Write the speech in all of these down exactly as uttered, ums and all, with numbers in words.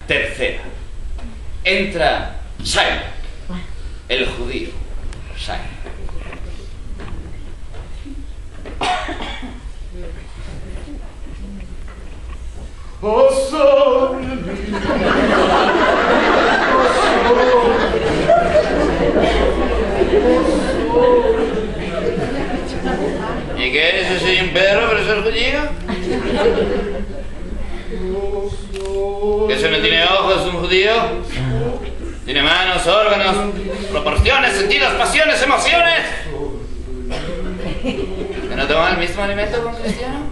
Tercera. Entra Simon, el judío. Simon. Oh, sol mío. ¿Y qué es? ¿Soy un perro pero soy judío? ¿Que eso no tiene ojos un judío? ¿Tiene manos, órganos, proporciones, sentidos, pasiones, emociones? ¿Que no toma el mismo alimento que un cristiano?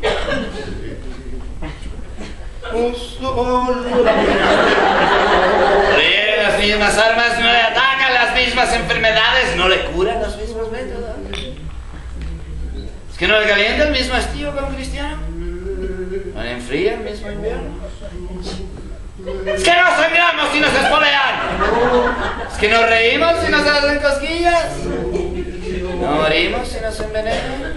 ¿Ríen las mismas armas? ¿No le atacan las mismas enfermedades? ¿No le curan los mismos métodos? ¿Es que no le calienta el mismo estío que un cristiano? ¿No le enfría el mismo invierno? ¿Es que no sangramos si nos espolean? ¿Es que nos reímos si nos hacen cosquillas? ¿No morimos si nos envenenan?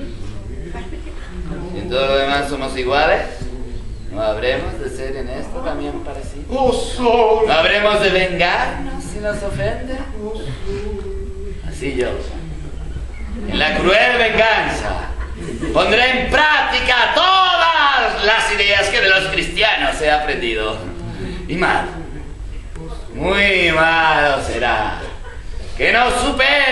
¿Y en todo lo demás somos iguales? ¿No habremos de ser en esto también parecidos? ¿No habremos de vengarnos si nos ofende? Así yo, en la cruel venganza, pondré en práctica todas las ideas que de los cristianos he aprendido. Y mal, muy malo será que no supere